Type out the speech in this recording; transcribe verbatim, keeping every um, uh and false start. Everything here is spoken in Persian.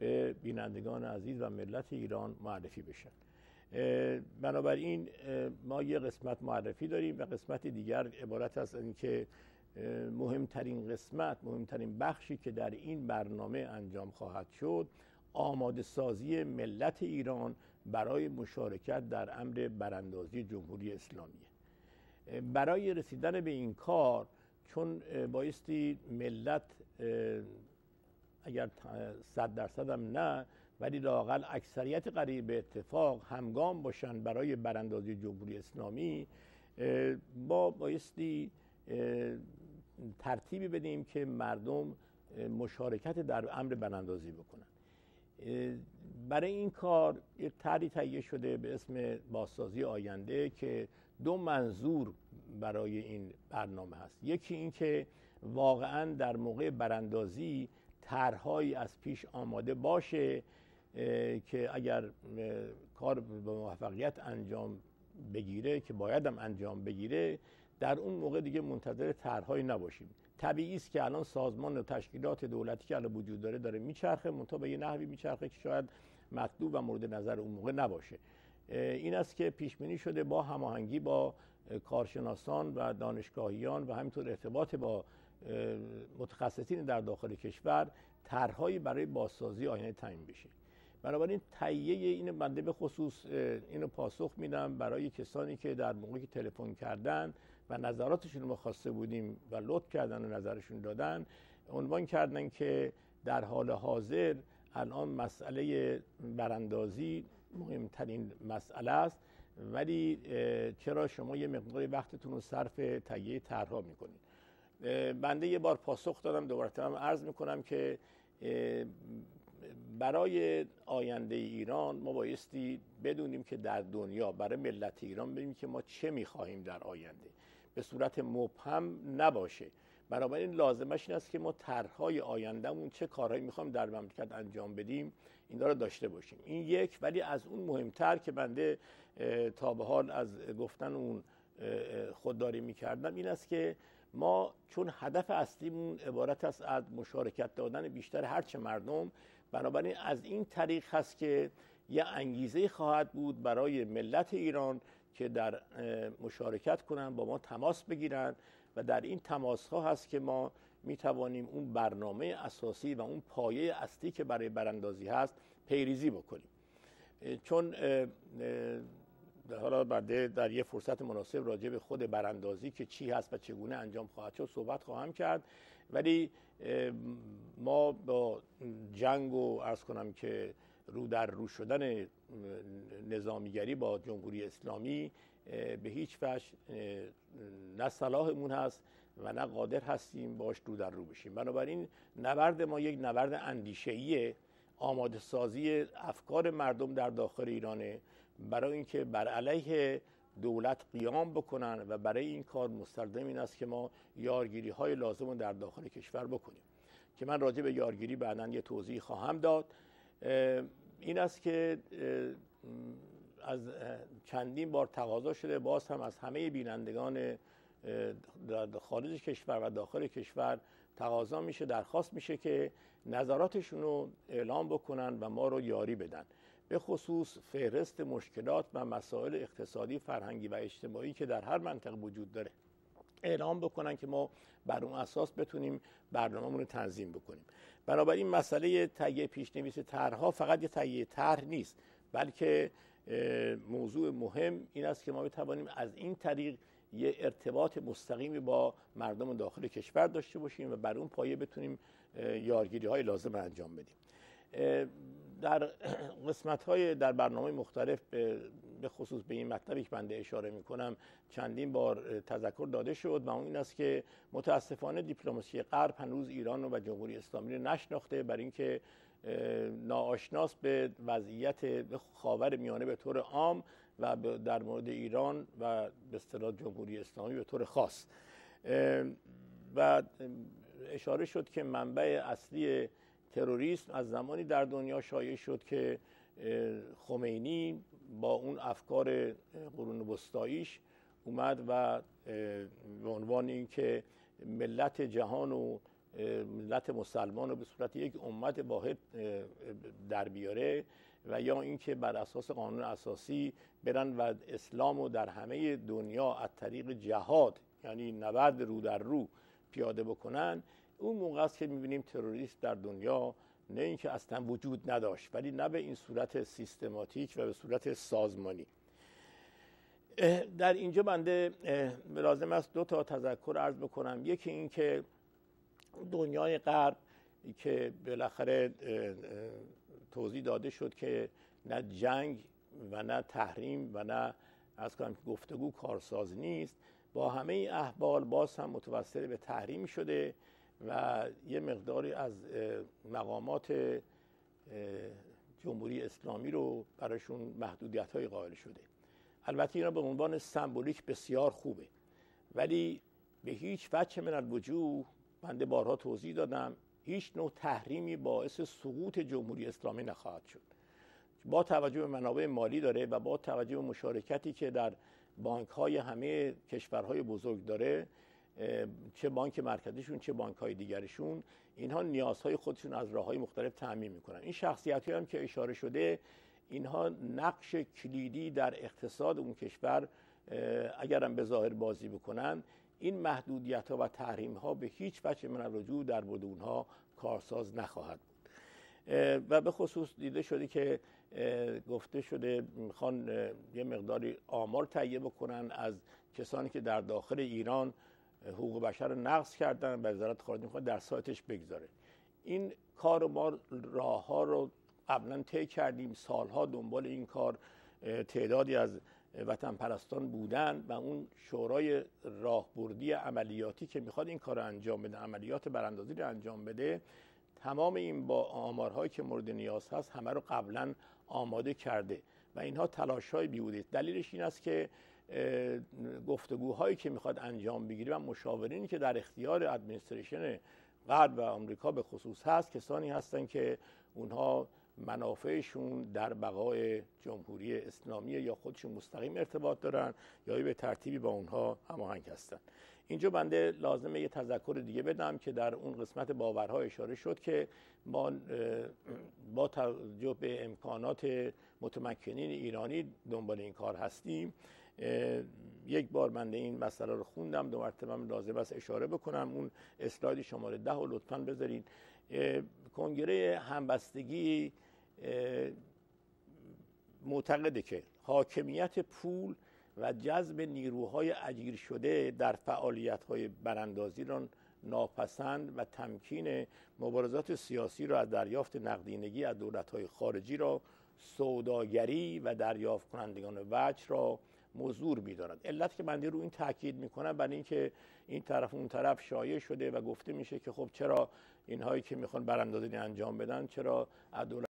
به بینندگان عزیز و ملت ایران معرفی بشن. بنابراین ما یه قسمت معرفی داریم و قسمت دیگر عبارت است از اینکه مهمترین قسمت، مهمترین بخشی که در این برنامه انجام خواهد شد، آماده سازی ملت ایران برای مشارکت در امر براندازی جمهوری اسلامیه. برای رسیدن به این کار، چون بایستی ملت اگر صد درصد هم نه ولی لااقل اکثریت قریب به اتفاق همگام باشن برای براندازی جمهوری اسلامی، ما بایستی ترتیبی بدیم که مردم مشارکت در امر براندازی بکنن. برای این کار یک طرحی تهیه شده به اسم بازسازی آینده که دو منظور برای این برنامه هست. یکی این که واقعا در موقع براندازی طرحهایی از پیش آماده باشه که اگر کار به موفقیت انجام بگیره، که باید هم انجام بگیره، در اون موقع دیگه منتظر طرحهایی نباشیم. طبیعی است که الان سازمان و تشکیلات دولتی که الان وجود داره داره میچرخه، منتها به یه نحوی میچرخه که شاید مطلوب و مورد نظر اون موقع نباشه. این است که پیش بینی شده با هماهنگی با کارشناسان و دانشگاهیان و همینطور ارتباط با متخصصین در داخل کشور طرحهایی برای بازسازی آینده تعیین بشه. بنابراین تهیه این بنده به خصوص اینو پاسخ میدم برای کسانی که در موقعی که تلفن کردن و نظراتشون رو خواسته بودیم و لطف کردن و نظرشون دادن، عنوان کردن که در حال حاضر الان مسئله براندازی مهمترین مسئله است، ولی چرا شما یه مقداری وقتتون رو صرف تهیه طرح‌ها میکنید؟ بنده یه بار پاسخ دادم، دوباره هم عرض میکنم که برای آینده ایران ما بایستی بدونیم که در دنیا برای ملت ایران ببینیم که ما چه میخواهیم در آینده، به صورت مبهم نباشه. بنابراین لازمش این است که ما طرح‌های آیندهمون چه کارهایی میخوایم در مملکت انجام بدیم اینا رو داشته باشیم. این یک. ولی از اون مهمتر که بنده تا به حال از گفتن اون خودداری میکردم این است که ما چون هدف اصلیمون عبارت است از مشارکت دادن بیشتر هرچه مردم، بنابراین از این طریق هست که یه انگیزه خواهد بود برای ملت ایران که در مشارکت کنن، با ما تماس بگیرن و در این تماس ها هست که ما می توانیم اون برنامه اساسی و اون پایه اصلی که برای براندازی هست پیریزی بکنیم. چون حالا بعد در یه فرصت مناسب راجع به خود براندازی که چی هست و چگونه انجام خواهد شد صحبت خواهم کرد، ولی ما با جنگ و عرض کنم که رو در رو شدن نظامیگری با جمهوری اسلامی به هیچ وجه نه صلاحمون هست و نه قادر هستیم باش رو در رو بشیم. بنابراین نبرد ما یک نبرد اندیشه‌ایه، آماده سازی افکار مردم در داخل ایرانه برای اینکه بر علیه دولت قیام بکنن و برای این کار مستلزم این است که ما یارگیری های لازم رو در داخل کشور بکنیم که من راجع به یارگیری بعداً یه توضیح خواهم داد. این است که از چندین بار تقاضا شده، باز هم از همه بینندگان خارج کشور و داخل کشور تقاضا میشه، درخواست میشه که نظراتشون رو اعلام بکنن و ما رو یاری بدن، به خصوص فهرست مشکلات و مسائل اقتصادی، فرهنگی و اجتماعی که در هر منطقه وجود داره اعلام بکنن که ما بر اون اساس بتونیم برنامه‌مون رو تنظیم بکنیم. بنابراین مسئله تهیه پیش‌نویس طرح‌ها فقط یه تهیه طرح نیست، بلکه موضوع مهم این است که ما بتوانیم از این طریق یه ارتباط مستقیمی با مردم داخل کشور داشته باشیم و بر اون پایه بتونیم یارگیری‌های لازم انجام بدیم. در قسمت‌های در برنامه مختلف به خصوص به این مطلبی که بنده اشاره می‌کنم چندین بار تذکر داده شد و اون این است که متاسفانه دیپلماسی غرب هنوز ایران و جمهوری اسلامی رو نشناخته، برای اینکه ناآشناست به وضعیت خاورمیانه به طور عام و در مورد ایران و به اصطلاح جمهوری اسلامی به طور خاص. و اشاره شد که منبع اصلی تروریسم از زمانی در دنیا شایع شد که خمینی با اون افکار قرون وسطاییش اومد و به عنوان اینکه ملت جهان رو ملت مسلمان رو به صورت یک امت واحد در بیاره و یا اینکه بر اساس قانون اساسی برن و اسلام رو در همه دنیا از طریق جهاد، یعنی نبرد رو در رو، پیاده بکنن. اون موقع است که می‌بینیم تروریسم در دنیا نه اینکه اصلا وجود نداشت، ولی نه به این صورت سیستماتیک و به صورت سازمانی. در اینجا بنده لازم است دو تا تذکر عرض بکنم. یکی این که دنیای غرب که بالاخره توضیح داده شد که نه جنگ و نه تحریم و نه از کنم گفتگو کارساز نیست، با همه این احوال باز هم متوسل به تحریم شده و یه مقداری از مقامات جمهوری اسلامی رو براشون محدودیت‌های قائل شده. البته اینا به عنوان سمبولیک بسیار خوبه، ولی به هیچ وجه من الوجوه، بنده بارها توضیح دادم، هیچ نوع تحریمی باعث سقوط جمهوری اسلامی نخواهد شد. با توجه به منابع مالی داره و با توجه به مشارکتی که در بانک‌های همه کشورهای بزرگ داره، چه بانک مرکزیشون چه بانک‌های دیگرشون، اینها نیازهای خودشون از راه‌های مختلف تأمین می‌کنن. این شخصیت‌هایی هم که اشاره شده، اینها نقش کلیدی در اقتصاد اون کشور اگرم به ظاهر بازی بکنن، این محدودیت‌ها و تحریم‌ها به هیچ وجه من الرجوع در مورد اونها کارساز نخواهد بود. و به خصوص دیده شده که گفته شده میخوان یه مقداری آمار تهیه بکنن از کسانی که در داخل ایران حقوق بشر رو نقض کردن و وزارت خارجه میخواد در سایتش بگذاره. این کار ما راه‌ها رو قبلا طی کردیم، سالها دنبال این کار تعدادی از وطن پرستان بودن و اون شورای راهبردی عملیاتی که میخواد این کار رو انجام بده، عملیات براندازی رو انجام بده، تمام این با آمارهایی که مورد نیاز هست همه رو قبلا آماده کرده و اینها تلاش‌های بیهوده است. دلیلش این است که گفتگوهایی که میخواد انجام بگیره و مشاورینی که در اختیار ادمنستریشن غرب و آمریکا به خصوص هست، کسانی هستند که اونها منافعشون در بقای جمهوری اسلامی یا خودشون مستقیم ارتباط دارن یا به ترتیبی با اونها هماهنگ هستن. اینجا بنده لازمه یه تذکر دیگه بدم که در اون قسمت باورها اشاره شد که ما با توجه به امکانات متمکنین ایرانی دنبال این کار هستیم. یک بار بنده این مسئله رو خوندم، دو مرتبه لازم است اشاره بکنم. اون اسلاید شماره ده رو لطفاً بذارید. کنگره همبستگی معتقده که حاکمیت پول و جذب نیروهای اجیر شده در فعالیت‌های براندازی را ناپسند و تمکین مبارزات سیاسی را از دریافت نقدینگی از دولت‌های خارجی را سوداگری و دریافت کنندگان وجه را مزور می‌دارد. علت که بنده رو این تاکید می‌کنم برای اینکه این طرف اون طرف شایع شده و گفته میشه که خب چرا اینهایی که میخوان براندازی انجام بدن چرا از